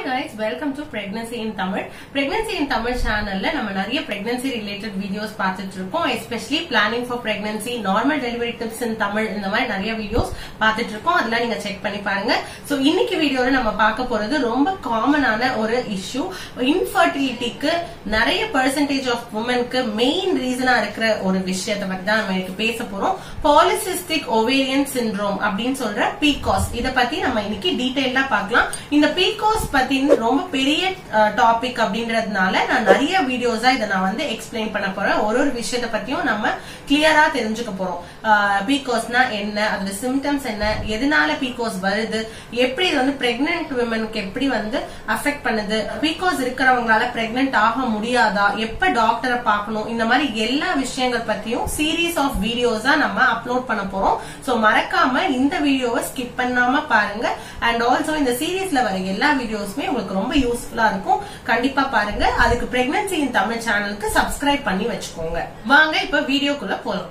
guys, welcome to Pregnancy in Tamil. Pregnancy in Tamil channel la nama nariya pregnancy related videos paathiட்டு இருக்கோம், especially planning for pregnancy, normal delivery tips in Tamil இந்த மாதிரி நிறைய videos பாத்துட்டு இருக்கோம். அதெல்லாம் நீங்க check பண்ணி பாருங்க. சோ இன்னைக்கு வீடியோல நம்ம பார்க்க போறது ரொம்ப காமனான ஒரு இஷ்யூ, இன்ஃபர்டிலிட்டிக்கு நிறைய percentage of womenக்கு மெயின் ரீசனா இருக்கிற ஒரு விஷயத்தை பத்தி தான் நம்ம இன்னைக்கு பேச போறோம். Polycystic ovarian syndrome அப்படின்னு சொல்ற PCOS இத பத்தி நம்ம இன்னைக்கு டீடைலா பார்க்கலாம். இந்த PCOS பத்தி ரொம்ப பெரிய டாபிக் அப்படின்றதுனால நான் நிறைய வீடியோஸா இத நான் வந்து எக்ஸ்பிளைன் பண்ண போறேன். ஒரு விஷயத்தை பத்தியும் நம்ம கிளியரா தெரிஞ்சுக்க போறோம். PCOSனா என்ன, அதோட சிம்டம்ஸ் என்ன, எதனால PCOS வருது, எப்படி இது வந்து பிரெக்னன்ட் விமனுக்கு எப்படி வந்து அஃபெக்ட் பண்ணுது, PCOS இருக்கிறவங்களால பிரெக்னன்ட் ஆக முடியாதா, எப்ப டாக்டரை பார்க்கணும், இந்த மாதிரி எல்லா விஷயங்கள் பத்தியும் சீரீஸ் ஆஃப் வீடியோஸா நம்ம அப்லோட் பண்ண போறோம். சோ மறக்காம இந்த வீடியோவை ஸ்கிப் பண்ணாம பாருங்க. அண்ட் ஆல்சோ இந்த சீரீஸ்ல வர எல்லா வீடியோஸுமே உங்களுக்கு ரொம்ப யூஸ்ஃபுல்லா இருக்கும். கண்டிப்பா பாருங்க. அதுக்கு பிரெக்னன்சி இன் தமிழ் சேனலுக்கு சப்ஸ்கிரைப் பண்ணி வச்சுக்கோங்க. வாங்க இப்ப வீடியோக்குள்ள போலாம்.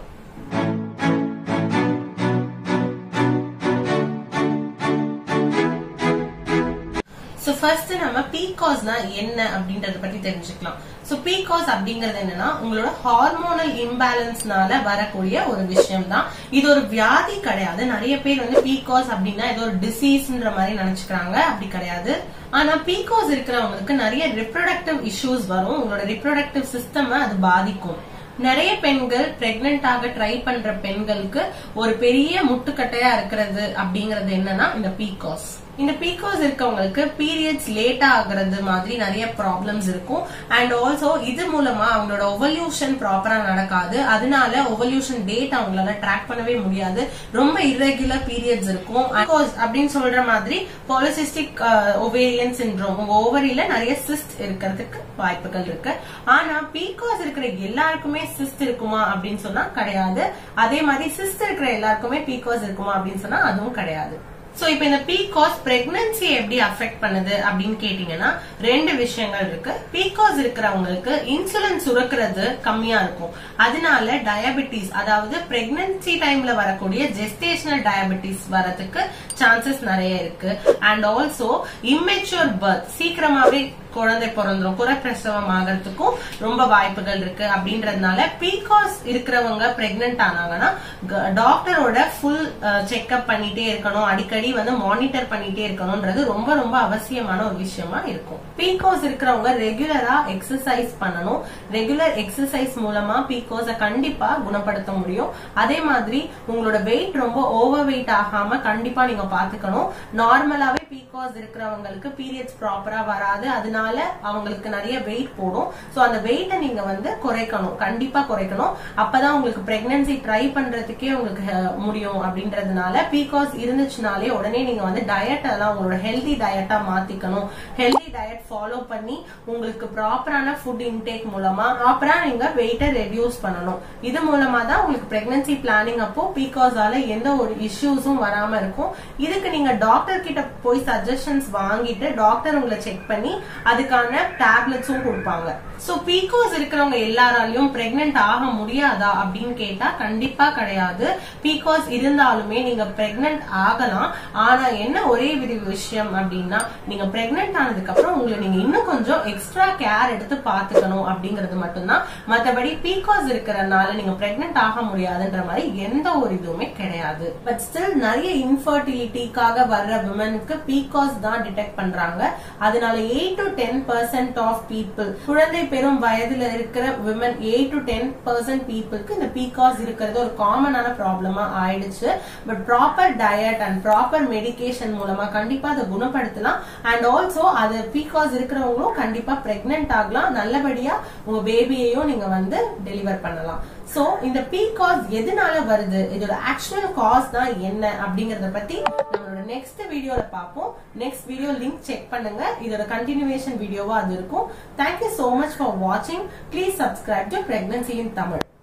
சோ ஃபர்ஸ்ட் நம்ம PCOSனா என்ன அப்படின்றத பத்தி தெரிஞ்சுக்கலாம். சோ PCOS அப்படிங்கிறது என்னன்னா உங்களோட ஹார்மோனல் இம்பேலன்ஸ்னால வரக்கூடிய ஒரு விஷயம் தான். இது ஒரு வியாதி கிடையாது. நிறைய பேர் வந்து PCOS அப்படின்னா ஏதோ ஒரு டிசீஸ்ன்ற மாதிரி நினைச்சுக்கிறாங்க. அப்படி கிடையாது. ஆனா PCOS இருக்கிறவங்களுக்கு நிறைய ரிப்ரொடக்டிவ் இஷ்யூஸ் வரும். உங்களோட ரிப்ரொடக்டிவ் சிஸ்டம் அது பாதிக்கும். நிறைய பெண்கள் பிரெக்னன்ட் ஆக ட்ரை பண்ற பெண்களுக்கு ஒரு பெரிய முட்டுக்கட்டையா இருக்கிறது அப்படிங்கறது என்னன்னா இந்த PCOS. இந்த PCOS இருக்கவங்களுக்கு பீரியட்ஸ் லேட்டா ஆகுறது மாதிரி நிறைய ப்ராப்ளம்ஸ் இருக்கும். அண்ட் ஆல்சோ இது மூலமா அவங்களோட ஓவல்யூஷன் ப்ராப்பரா நடக்காது. அதனால ஓவல்யூஷன் டேட் அவங்களால ட்ராக் பண்ணவே முடியாது. ரொம்ப இர்ரெகுலர் பீரியட்ஸ் இருக்கும். PCOS அப்படின்னு சொல்ற மாதிரி பாலிசிஸ்டிக் ஓவேரியன் சிண்ட்ரோம், உங்க ஓவரியில நிறைய சிஸ்ட் இருக்கிறதுக்கு வாய்ப்புகள் இருக்கு. ஆனா PCOS இருக்கிற எல்லாருக்குமே சிஸ்ட் இருக்குமா அப்படின்னு சொன்னா கிடையாது. அதே மாதிரி சிஸ்ட் இருக்கிற எல்லாருக்குமே PCOS இருக்குமா அப்படின்னு சொன்னா அதுவும் கிடையாது. சோ இப்ப இந்த PCOS பிரெக்னன்சி எப்படி அஃபெக்ட் பண்ணுது அப்படின்னு கேட்டீங்கன்னா ரெண்டு விஷயங்கள் இருக்கு. PCOS இருக்கிறவங்களுக்கு இன்சுலின் சுரக்கிறது கம்மியா இருக்கும். அதனால டயபெட்டிஸ், அதாவது பிரெக்னன்சி டைம்ல வரக்கூடிய ஜெஸ்டேஷனல் டயபெட்டிஸ் வரதுக்கு சான்சஸ் நிறைய இருக்கு. அண்ட் ஆல்சோ இம்மெச்சூர் பர்த், சீக்கிரமாவே குழந்தை பிறந்துரும், குறைப்பிரசவம் ஆகிறதுக்கும் ரொம்ப வாய்ப்புகள் இருக்கு. அப்படின்றதுனால PCOS இருக்கிறவங்க பிரெக்னன்ட் ஆனாங்கன்னா டாக்டரோட ஃபுல் செக்அப் பண்ணிட்டே இருக்கணும், அடிக்கடி வந்து மானிட்டர் பண்ணிட்டே இருக்கணும்ன்றது ரொம்ப ரொம்ப அவசியமான ஒரு விஷயமா இருக்கும். PCOS இருக்கிறவங்க ரெகுலரா எக்ஸசைஸ் பண்ணணும். ரெகுலர் எக்ஸசைஸ் மூலமா PCOS கண்டிப்பா குணப்படுத்த முடியும். அதே மாதிரி உங்களோட வெயிட் ரொம்ப ஓவர் வெயிட் ஆகாம கண்டிப்பா நீங்க பாத்துக்கணும். நார்மலாவே PCOS இருக்கிறவங்களுக்கு பீரியட்ஸ் ப்ராப்பரா வராது. அதனால அவங்களுக்கு நிறைய வெயிட் போடும். சோ அந்த வெயிட்டை நீங்க வந்து குறைக்கணும், கண்டிப்பா குறைக்கணும். அப்பதான் உங்களுக்கு பிரெக்னன்சி ட்ரை பண்றதுக்கே உங்களுக்கு முடியும். அப்படின்றதுனால PCOS இருந்துச்சுனாலே உடனே நீங்க வந்து டயட் எல்லாம் உங்களோட ஹெல்தி டயட்டா மாத்திக்கணும். ஹெல்தி டயட் ஃபாலோ பண்ணி உங்களுக்கு ப்ராப்பரான ஃபுட் இன்டேக் மூலமா ப்ராப்பரா நீங்க வெயிட்டை ரெடியூஸ் பண்ணணும். இது மூலமா தான் உங்களுக்கு பிரெக்னன்சி பிளானிங் அப்போ PCOS ஆல எந்த ஒரு இஷ்யூஸும் வராம இருக்கும். இதுக்கு நீங்க டாக்டர் கிட்ட போய் சஜஷன்ஸ் வாங்கிட்டு டாக்டர் உங்களை செக் பண்ணி அதுக்கான டேப்லெட்ஸும் கொடுப்பாங்க. சோ PCOS இருக்கிறவங்க எல்லாராலையும் பிரெக்னன்ட் ஆக முடியாதா அப்படின்னு கேட்டா கண்டிப்பா கிடையாது. PCOS இருந்தாலுமே நீங்க பிரெக்னன்ட் ஆகலாம். ஆனா என்ன ஒரே விஷயம் அப்படின்னா நீங்க பிரெக்னன்ட் ஆனதுக்கு அப்புறம் உங்களை நீங்க இன்னும் கொஞ்சம் எக்ஸ்ட்ரா கேர் எடுத்து பாத்துக்கணும் அப்படிங்கறது மட்டும்தான். மத்தபடி PCOS இருக்கிறதுனால நீங்க பிரெக்னன்ட் ஆக முடியாதுன்ற மாதிரி எந்த ஒரு இதுவுமே கிடையாது. பட் ஸ்டில் நிறைய இன்ஃபர்டிலிட்டிக்காக வர்ற விமனுக்கு PCOS தான் டிடெக்ட் பண்றாங்க. அதனால 8 to 10% ஆஃப் பீப்புள், குழந்தை பெரும் வயதுல இருக்கிற விமன் 8 to 10% பீப்புளுக்கு இந்த PCOS இருக்கிறது ஒரு காமனான ப்ராப்ளமா ஆயிடுச்சு. But proper diet and proper medication மூலமா கண்டிப்பா அதை குணப்படுத்தலாம். அண்ட் ஆல்சோ அது PCOS இருக்கிறவங்களும் கண்டிப்பா பிரெக்னன்ட் ஆகலாம். நல்லபடியா உங்க பேபியையும் நீங்க வந்து டெலிவர் பண்ணலாம். சோ இந்த PCOS எதனால வருது, இதோட ஆக்சுவல் காஸ் தான் என்ன அப்படிங்கறத பத்தி நம்மளோட நெக்ஸ்ட் வீடியோல பாப்போம். நெக்ஸ்ட் வீடியோ லிங்க் செக் பண்ணுங்க. இதோட கண்டினியூவேஷன் வீடியோவா அது இருக்கும். Thank you so much for watching. Please subscribe to Pregnancy in Tamil.